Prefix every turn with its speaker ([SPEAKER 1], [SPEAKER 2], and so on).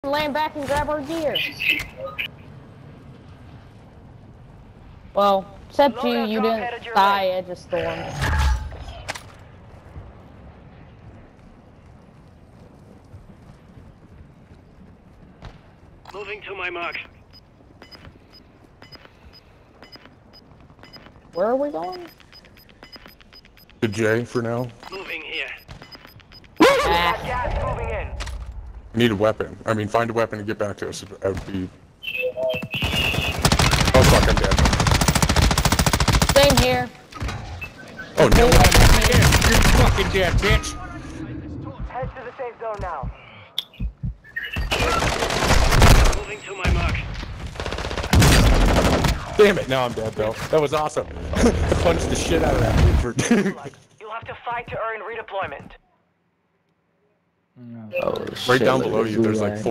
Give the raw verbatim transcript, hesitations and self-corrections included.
[SPEAKER 1] Land back and grab our gear. Well, except you, you didn't die at a storm.
[SPEAKER 2] Moving to my mark.
[SPEAKER 1] Where are we going?
[SPEAKER 3] To J for now.
[SPEAKER 2] Moving here.
[SPEAKER 1] Ah.
[SPEAKER 4] Gas moving in.
[SPEAKER 3] Need a weapon. I mean, find a weapon and get back to us. That would be... Oh fuck, I'm dead.
[SPEAKER 1] Same here.
[SPEAKER 3] Oh no.
[SPEAKER 5] You're fucking dead, bitch.
[SPEAKER 4] Head to the safe zone now.
[SPEAKER 2] Moving to my mark.
[SPEAKER 3] Damn it, now I'm dead though. That was awesome. Punched the shit out of that dude for...
[SPEAKER 4] You'll have to fight to earn redeployment.
[SPEAKER 5] Oh,
[SPEAKER 3] Right
[SPEAKER 5] shit,
[SPEAKER 3] down
[SPEAKER 5] look
[SPEAKER 3] below
[SPEAKER 5] at
[SPEAKER 3] you, there's like
[SPEAKER 5] Gulag.
[SPEAKER 3] four